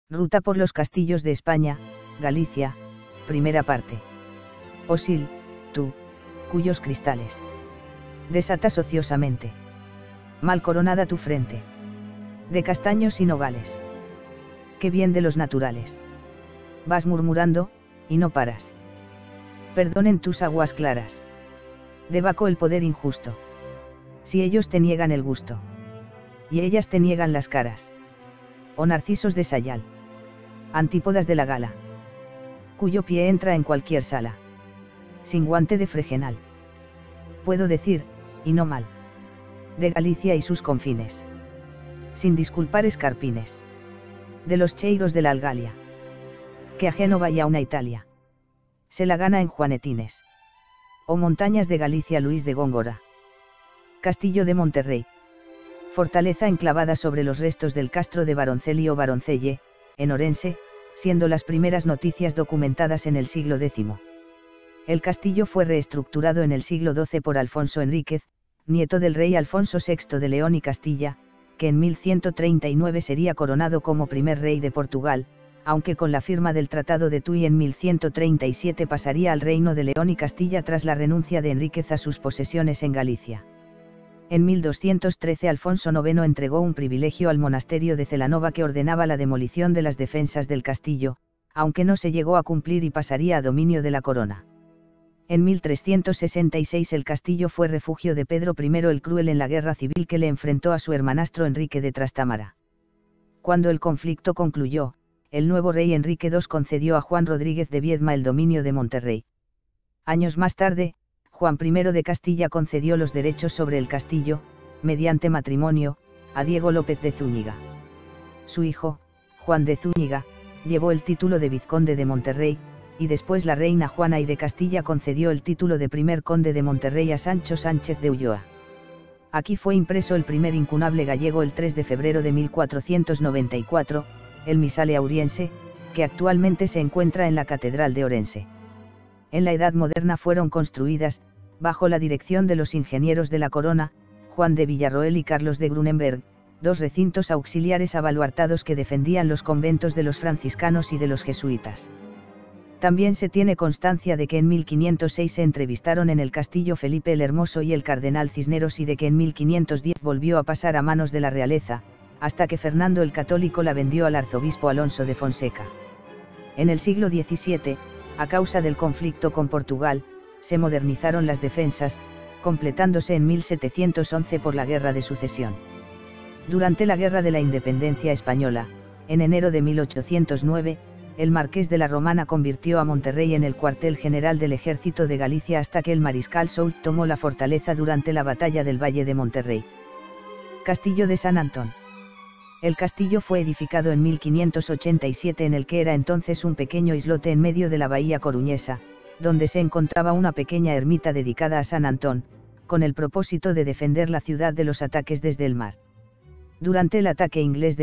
Ruta por los castillos de España, Galicia, primera parte. Osil, tú, cuyos cristales desatas ociosamente. Mal coronada tu frente. De castaños y nogales. Qué bien de los naturales. Vas murmurando, y no paras. Perdonen tus aguas claras. De Baco el poder injusto. Si ellos te niegan el gusto. Y ellas te niegan las caras. O narcisos de sayal. Antípodas de la gala. Cuyo pie entra en cualquier sala. Sin guante de fregenal. Puedo decir, y no mal. De Galicia y sus confines. Sin disculpar escarpines. De los cheiros de la Algalia. Que ajeno vaya una Italia. Se la gana en Juanetines. O montañas de Galicia Luis de Góngora. Castillo de Monterrey. Fortaleza enclavada sobre los restos del castro de Baroncelli o Baroncelle, en Orense, siendo las primeras noticias documentadas en el siglo X. El castillo fue reestructurado en el siglo XII por Alfonso Enríquez, nieto del rey Alfonso VI de León y Castilla, que en 1139 sería coronado como primer rey de Portugal, aunque con la firma del Tratado de Tuy en 1137 pasaría al reino de León y Castilla tras la renuncia de Enríquez a sus posesiones en Galicia. En 1213 Alfonso IX entregó un privilegio al monasterio de Celanova que ordenaba la demolición de las defensas del castillo, aunque no se llegó a cumplir y pasaría a dominio de la corona. En 1366 el castillo fue refugio de Pedro I el Cruel en la guerra civil que le enfrentó a su hermanastro Enrique de Trastámara. Cuando el conflicto concluyó, el nuevo rey Enrique II concedió a Juan Rodríguez de Viedma el dominio de Monterrey. Años más tarde, Juan I de Castilla concedió los derechos sobre el castillo, mediante matrimonio, a Diego López de Zúñiga. Su hijo, Juan de Zúñiga, llevó el título de vizconde de Monterrey, y después la reina Juana I de Castilla concedió el título de primer conde de Monterrey a Sancho Sánchez de Ulloa. Aquí fue impreso el primer incunable gallego el 3 de febrero de 1494, el Misale Auriense, que actualmente se encuentra en la Catedral de Orense. En la Edad Moderna fueron construidas, bajo la dirección de los ingenieros de la corona, Juan de Villarroel y Carlos de Grunenberg, dos recintos auxiliares abaluartados que defendían los conventos de los franciscanos y de los jesuitas. También se tiene constancia de que en 1506 se entrevistaron en el castillo Felipe el Hermoso y el cardenal Cisneros y de que en 1510 volvió a pasar a manos de la realeza, hasta que Fernando el Católico la vendió al arzobispo Alonso de Fonseca. En el siglo XVII, a causa del conflicto con Portugal, se modernizaron las defensas, completándose en 1711 por la Guerra de Sucesión. Durante la Guerra de la Independencia Española, en enero de 1809, el marqués de la Romana convirtió a Monterrey en el cuartel general del ejército de Galicia hasta que el mariscal Soult tomó la fortaleza durante la batalla del Valle de Monterrey. Castillo de San Antón. El castillo fue edificado en 1587 en el que era entonces un pequeño islote en medio de la bahía coruñesa, donde se encontraba una pequeña ermita dedicada a San Antón, con el propósito de defender la ciudad de los ataques desde el mar. Durante el ataque inglés de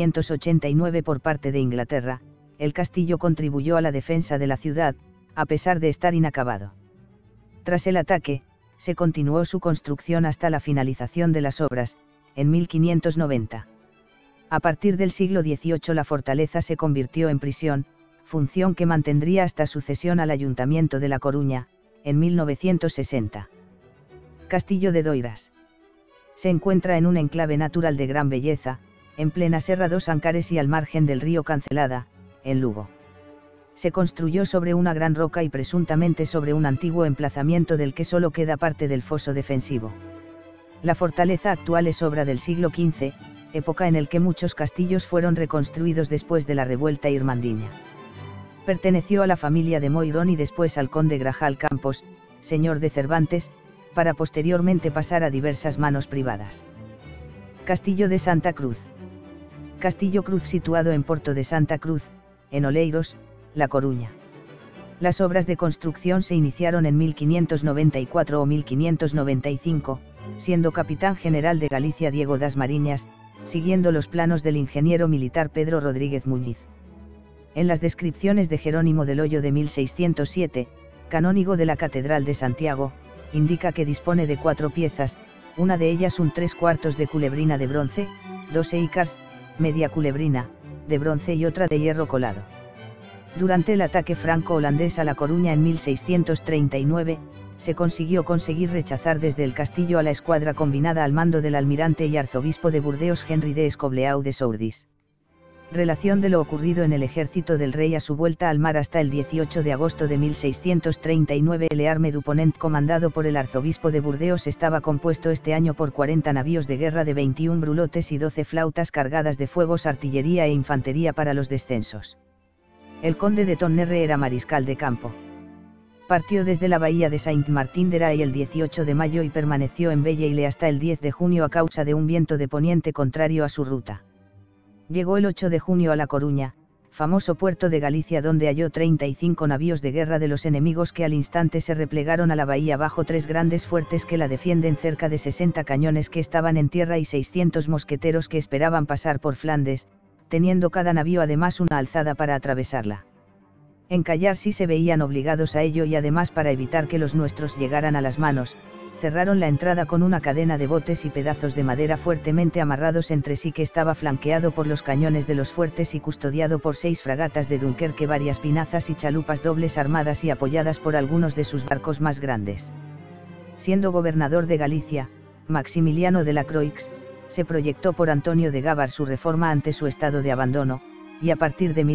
1589 por parte de Inglaterra, el castillo contribuyó a la defensa de la ciudad, a pesar de estar inacabado. Tras el ataque, se continuó su construcción hasta la finalización de las obras, en 1590. A partir del siglo XVIII la fortaleza se convirtió en prisión, función que mantendría hasta su cesión al Ayuntamiento de La Coruña, en 1960. Castillo de Doiras. Se encuentra en un enclave natural de gran belleza, en plena Serra dos Ancares y al margen del río Cancelada, en Lugo. Se construyó sobre una gran roca y presuntamente sobre un antiguo emplazamiento del que solo queda parte del foso defensivo. La fortaleza actual es obra del siglo XV, época en el que muchos castillos fueron reconstruidos después de la revuelta irmandiña. Perteneció a la familia de Moirón y después al conde Grajal Campos, señor de Cervantes, para posteriormente pasar a diversas manos privadas. Castillo de Santa Cruz. Castillo Cruz situado en Porto de Santa Cruz, en Oleiros, La Coruña. Las obras de construcción se iniciaron en 1594 o 1595, siendo capitán general de Galicia Diego das Mariñas, siguiendo los planos del ingeniero militar Pedro Rodríguez Muñiz. En las descripciones de Jerónimo del Hoyo de 1607, canónigo de la Catedral de Santiago, indica que dispone de 4 piezas, una de ellas un 3/4 de culebrina de bronce, 2 ícars, media culebrina, de bronce y otra de hierro colado. Durante el ataque franco-holandés a La Coruña en 1639, se consiguió rechazar desde el castillo a la escuadra combinada al mando del almirante y arzobispo de Burdeos Henry de Escobleau de Sourdis. Relación de lo ocurrido en el ejército del rey a su vuelta al mar hasta el 18 de agosto de 1639. El Arme du Ponent, comandado por el arzobispo de Burdeos, estaba compuesto este año por 40 navíos de guerra de 21 brulotes y 12 flautas cargadas de fuegos, artillería e infantería para los descensos. El conde de Tonnerre era mariscal de campo. Partió desde la bahía de Saint-Martin-d'Aray el 18 de mayo y permaneció en Belle-Île hasta el 10 de junio a causa de un viento de poniente contrario a su ruta. Llegó el 8 de junio a La Coruña, famoso puerto de Galicia, donde halló 35 navíos de guerra de los enemigos que al instante se replegaron a la bahía bajo 3 grandes fuertes que la defienden, cerca de 60 cañones que estaban en tierra y 600 mosqueteros que esperaban pasar por Flandes, teniendo cada navío además una alzada para atravesarla. En Callar sí se veían obligados a ello, y además, para evitar que los nuestros llegaran a las manos, cerraron la entrada con una cadena de botes y pedazos de madera fuertemente amarrados entre sí, que estaba flanqueado por los cañones de los fuertes y custodiado por 6 fragatas de Dunkerque, varias pinazas y chalupas dobles armadas y apoyadas por algunos de sus barcos más grandes. Siendo gobernador de Galicia, Maximiliano de la Croix se proyectó por Antonio de Gavar su reforma ante su estado de abandono, y a partir de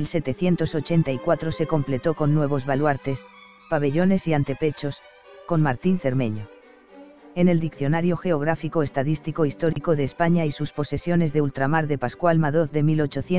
1784 se completó con nuevos baluartes, pabellones y antepechos, con Martín Cermeño. En el Diccionario Geográfico Estadístico Histórico de España y sus posesiones de ultramar de Pascual Madoz de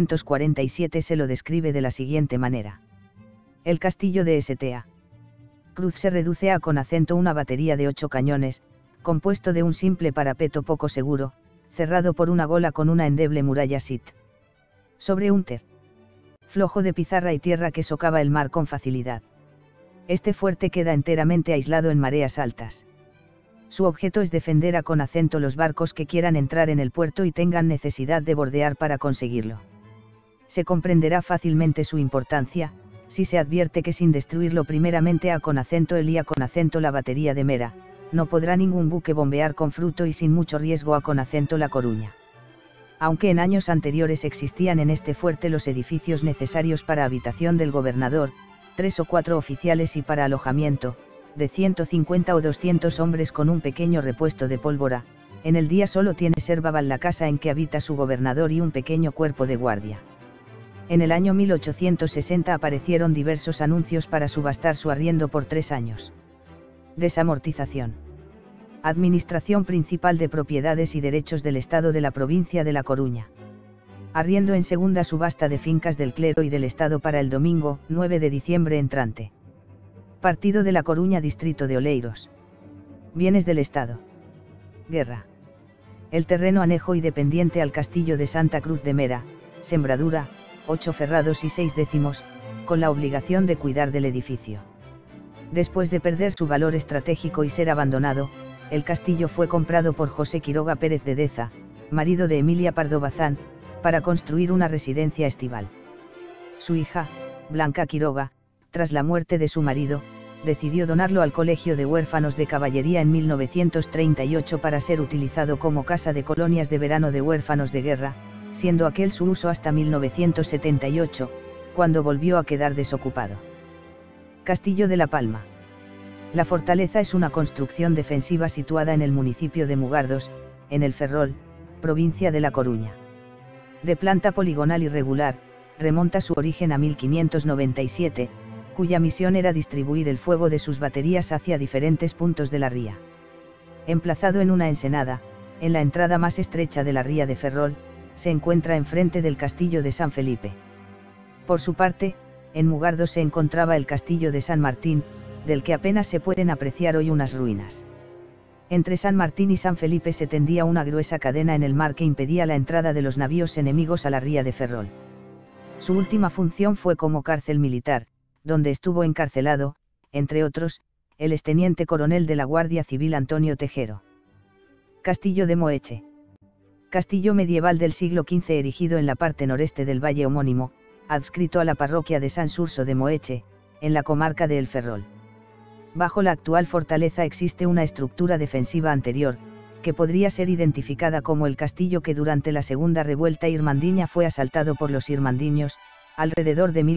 1847 se lo describe de la siguiente manera. El castillo de Sta. Cruz se reduce a, con acento, una batería de 8 cañones, compuesto de un simple parapeto poco seguro, cerrado por una gola con una endeble muralla sit. Sobre un flojo de pizarra y tierra que socava el mar con facilidad. Este fuerte queda enteramente aislado en mareas altas. Su objeto es defender a, con acento, los barcos que quieran entrar en el puerto y tengan necesidad de bordear para conseguirlo. Se comprenderá fácilmente su importancia, si se advierte que sin destruirlo primeramente a, con acento, el y a, con acento, la batería de Mera, no podrá ningún buque bombear con fruto y sin mucho riesgo a, con acento, La Coruña. Aunque en años anteriores existían en este fuerte los edificios necesarios para habitación del gobernador, 3 o 4 oficiales y para alojamiento, de 150 o 200 hombres con un pequeño repuesto de pólvora, en el día solo tiene Servaval la casa en que habita su gobernador y un pequeño cuerpo de guardia. En el año 1860 aparecieron diversos anuncios para subastar su arriendo por 3 años. Desamortización. Administración principal de propiedades y derechos del Estado de la provincia de La Coruña. Arriendo en segunda subasta de fincas del clero y del Estado para el domingo, 9 de diciembre entrante. Partido de La Coruña, distrito de Oleiros. Bienes del Estado. Guerra. El terreno anejo y dependiente al castillo de Santa Cruz de Mera, sembradura, 8 ferrados y 6 décimos, con la obligación de cuidar del edificio. Después de perder su valor estratégico y ser abandonado, el castillo fue comprado por José Quiroga Pérez de Deza, marido de Emilia Pardo Bazán, para construir una residencia estival. Su hija, Blanca Quiroga, tras la muerte de su marido, decidió donarlo al Colegio de Huérfanos de Caballería en 1938 para ser utilizado como casa de colonias de verano de huérfanos de guerra, siendo aquel su uso hasta 1978, cuando volvió a quedar desocupado. Castillo de La Palma. La fortaleza es una construcción defensiva situada en el municipio de Mugardos, en el Ferrol, provincia de La Coruña. De planta poligonal irregular, remonta su origen a 1597, cuya misión era distribuir el fuego de sus baterías hacia diferentes puntos de la ría. Emplazado en una ensenada, en la entrada más estrecha de la ría de Ferrol, se encuentra enfrente del castillo de San Felipe. Por su parte, en Mugardos se encontraba el castillo de San Martín, del que apenas se pueden apreciar hoy unas ruinas. Entre San Martín y San Felipe se tendía una gruesa cadena en el mar que impedía la entrada de los navíos enemigos a la ría de Ferrol. Su última función fue como cárcel militar, donde estuvo encarcelado, entre otros, el exteniente coronel de la Guardia Civil Antonio Tejero. Castillo de Moeche. Castillo medieval del siglo XV erigido en la parte noreste del valle homónimo, adscrito a la parroquia de San Surso de Moeche, en la comarca de El Ferrol. Bajo la actual fortaleza existe una estructura defensiva anterior, que podría ser identificada como el castillo que durante la segunda revuelta irmandiña fue asaltado por los irmandiños, alrededor de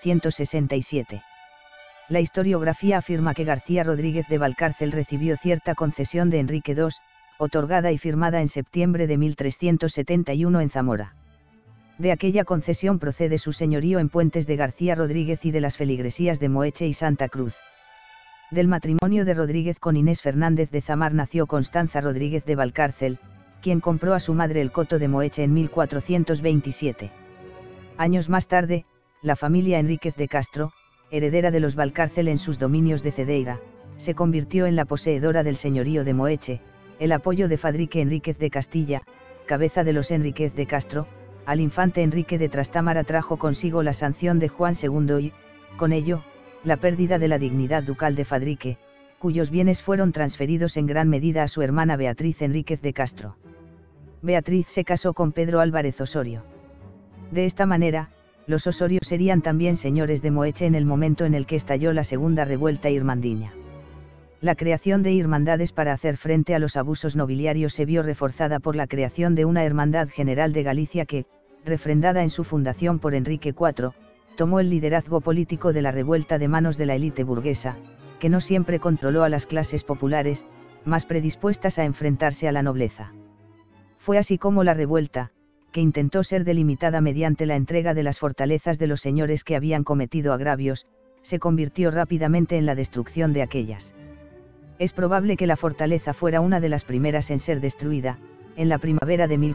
1467. La historiografía afirma que García Rodríguez de Valcárcel recibió cierta concesión de Enrique II, otorgada y firmada en septiembre de 1371 en Zamora. De aquella concesión procede su señorío en Puentes de García Rodríguez y de las feligresías de Moeche y Santa Cruz. Del matrimonio de Rodríguez con Inés Fernández de Zamar nació Constanza Rodríguez de Valcárcel, quien compró a su madre el coto de Moeche en 1427. Años más tarde, la familia Enríquez de Castro, heredera de los Valcárcel en sus dominios de Cedeira, se convirtió en la poseedora del señorío de Moeche. El apoyo de Fadrique Enríquez de Castilla, cabeza de los Enríquez de Castro, al infante Enrique de Trastámara trajo consigo la sanción de Juan II y, con ello, la pérdida de la dignidad ducal de Fadrique, cuyos bienes fueron transferidos en gran medida a su hermana Beatriz Enríquez de Castro. Beatriz se casó con Pedro Álvarez Osorio. De esta manera, los Osorio serían también señores de Moeche en el momento en el que estalló la segunda revuelta irmandiña. La creación de hermandades para hacer frente a los abusos nobiliarios se vio reforzada por la creación de una Hermandad General de Galicia que, refrendada en su fundación por Enrique IV, tomó el liderazgo político de la revuelta de manos de la élite burguesa, que no siempre controló a las clases populares, más predispuestas a enfrentarse a la nobleza. Fue así como la revuelta, que intentó ser delimitada mediante la entrega de las fortalezas de los señores que habían cometido agravios, se convirtió rápidamente en la destrucción de aquellas. Es probable que la fortaleza fuera una de las primeras en ser destruida, en la primavera de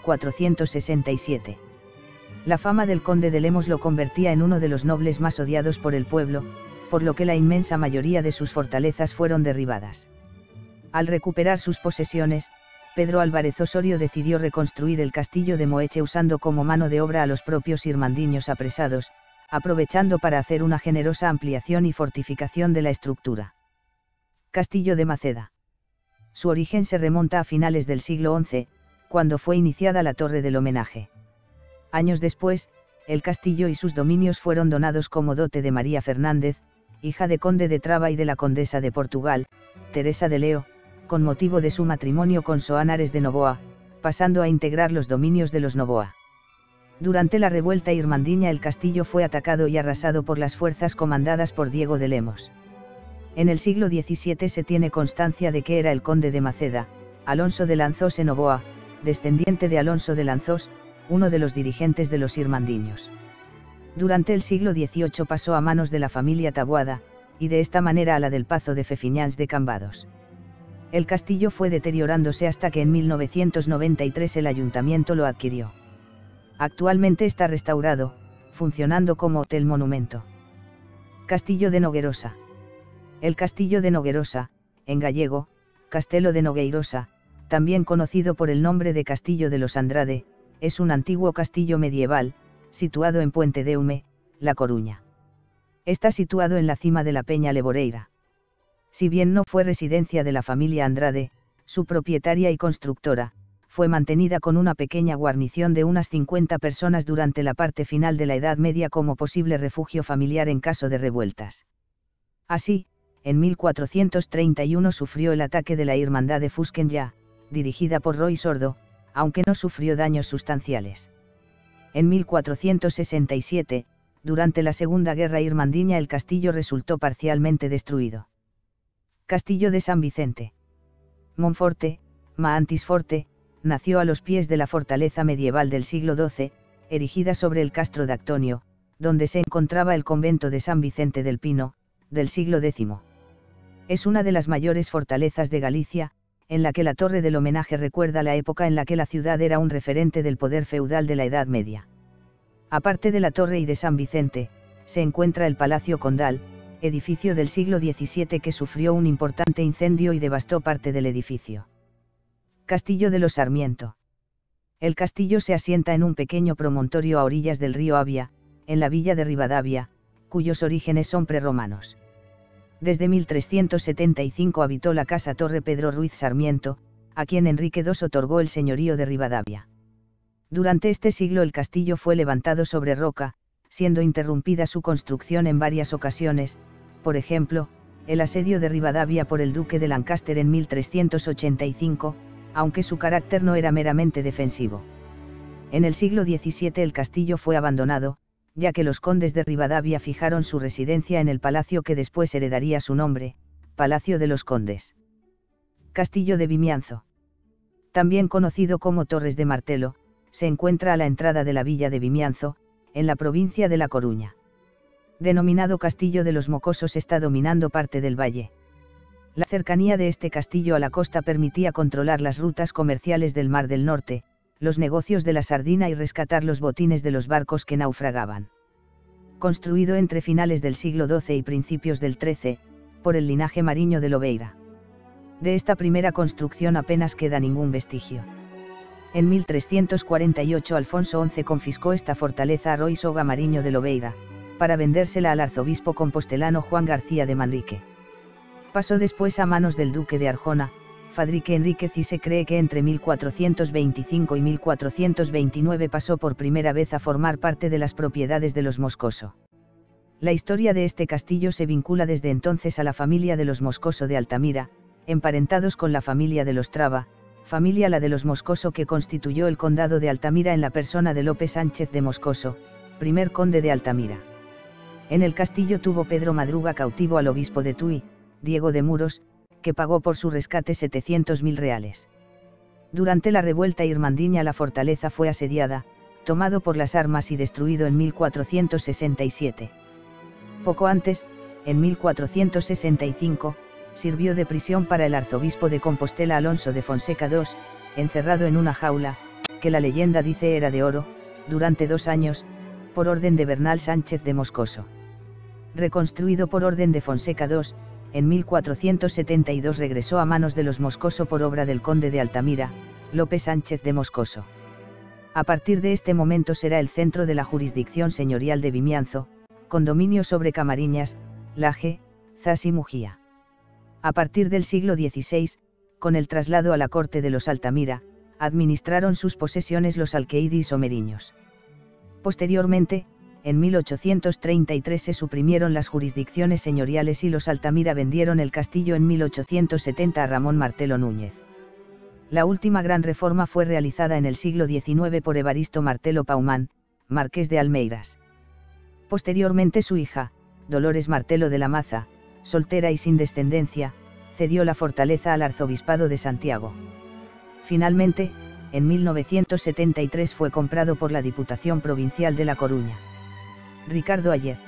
1467. La fama del conde de Lemos lo convertía en uno de los nobles más odiados por el pueblo, por lo que la inmensa mayoría de sus fortalezas fueron derribadas. Al recuperar sus posesiones, Pedro Álvarez Osorio decidió reconstruir el castillo de Moeche usando como mano de obra a los propios irmandiños apresados, aprovechando para hacer una generosa ampliación y fortificación de la estructura. Castillo de Maceda. Su origen se remonta a finales del siglo XI, cuando fue iniciada la Torre del Homenaje. Años después, el castillo y sus dominios fueron donados como dote de María Fernández, hija de conde de Traba y de la condesa de Portugal, Teresa de Leo, con motivo de su matrimonio con Xoán Ares de Noboa, pasando a integrar los dominios de los Noboa. Durante la revuelta irmandiña el castillo fue atacado y arrasado por las fuerzas comandadas por Diego de Lemos. En el siglo XVII se tiene constancia de que era el conde de Maceda, Alonso de Lanzós en Noboa, descendiente de Alonso de Lanzós, uno de los dirigentes de los irmandiños. Durante el siglo XVIII pasó a manos de la familia Taboada, y de esta manera a la del Pazo de Fefiñáns de Cambados. El castillo fue deteriorándose hasta que en 1993 el ayuntamiento lo adquirió. Actualmente está restaurado, funcionando como hotel monumento. Castillo de Noguerosa. El castillo de Noguerosa, en gallego, Castelo de Nogueirosa, también conocido por el nombre de Castillo de los Andrade, es un antiguo castillo medieval, situado en Puente Deume, La Coruña. Está situado en la cima de la Peña Leboreira. Si bien no fue residencia de la familia Andrade, su propietaria y constructora, fue mantenida con una pequeña guarnición de unas 50 personas durante la parte final de la Edad Media como posible refugio familiar en caso de revueltas. Así, en 1431 sufrió el ataque de la Hermandad de Fusquenya, dirigida por Roy Sordo, aunque no sufrió daños sustanciales. En 1467, durante la Segunda Guerra Irmandiña el castillo resultó parcialmente destruido. Castillo de San Vicente. Monforte, Maantis Forte, nació a los pies de la fortaleza medieval del siglo XII, erigida sobre el castro de Actonio, donde se encontraba el convento de San Vicente del Pino, del siglo X. Es una de las mayores fortalezas de Galicia, en la que la Torre del Homenaje recuerda la época en la que la ciudad era un referente del poder feudal de la Edad Media. Aparte de la torre y de San Vicente, se encuentra el Palacio Condal, edificio del siglo XVII que sufrió un importante incendio y devastó parte del edificio. Castillo de los Sarmiento. El castillo se asienta en un pequeño promontorio a orillas del río Avia, en la villa de Ribadavia, cuyos orígenes son prerromanos. Desde 1375 habitó la casa Torre Pedro Ruiz Sarmiento, a quien Enrique II otorgó el señorío de Ribadavia. Durante este siglo el castillo fue levantado sobre roca, siendo interrumpida su construcción en varias ocasiones, por ejemplo, el asedio de Ribadavia por el duque de Lancaster en 1385, aunque su carácter no era meramente defensivo. En el siglo XVII el castillo fue abandonado, ya que los condes de Rivadavia fijaron su residencia en el palacio que después heredaría su nombre, Palacio de los Condes. Castillo de Vimianzo. También conocido como Torres de Martelo, se encuentra a la entrada de la villa de Vimianzo, en la provincia de La Coruña. Denominado Castillo de los Mocosos, está dominando parte del valle. La cercanía de este castillo a la costa permitía controlar las rutas comerciales del Mar del Norte, los negocios de la sardina y rescatar los botines de los barcos que naufragaban. Construido entre finales del siglo XII y principios del XIII, por el linaje mariño de Lobeira. De esta primera construcción apenas queda ningún vestigio. En 1348 Alfonso XI confiscó esta fortaleza a Roi Soga Mariño de Lobeira, para vendérsela al arzobispo compostelano Juan García de Manrique. Pasó después a manos del duque de Arjona, Fadrique Enríquez, y se cree que entre 1425 y 1429 pasó por primera vez a formar parte de las propiedades de los Moscoso. La historia de este castillo se vincula desde entonces a la familia de los Moscoso de Altamira, emparentados con la familia de los Traba, familia la de los Moscoso que constituyó el condado de Altamira en la persona de Lope Sánchez de Moscoso, primer conde de Altamira. En el castillo tuvo Pedro Madruga cautivo al obispo de Tui, Diego de Muros, que pagó por su rescate 700.000 reales. Durante la revuelta irmandiña la fortaleza fue asediada, tomado por las armas y destruido en 1467. Poco antes, en 1465, sirvió de prisión para el arzobispo de Compostela Alonso de Fonseca II, encerrado en una jaula, que la leyenda dice era de oro, durante 2 años, por orden de Bernal Sánchez de Moscoso. Reconstruido por orden de Fonseca II, en 1472 regresó a manos de los Moscoso por obra del conde de Altamira, Lope Sánchez de Moscoso. A partir de este momento será el centro de la jurisdicción señorial de Vimianzo, con dominio sobre Camariñas, Laje, Zas y Mujía. A partir del siglo XVI, con el traslado a la corte de los Altamira, administraron sus posesiones los alqueidis o meriños. Posteriormente, en 1833 se suprimieron las jurisdicciones señoriales y los Altamira vendieron el castillo en 1870 a Ramón Martelo Núñez. La última gran reforma fue realizada en el siglo XIX por Evaristo Martelo Paumán, marqués de Almeiras. Posteriormente su hija, Dolores Martelo de la Maza, soltera y sin descendencia, cedió la fortaleza al arzobispado de Santiago. Finalmente, en 1973 fue comprado por la Diputación Provincial de La Coruña. Ricardo Ayer.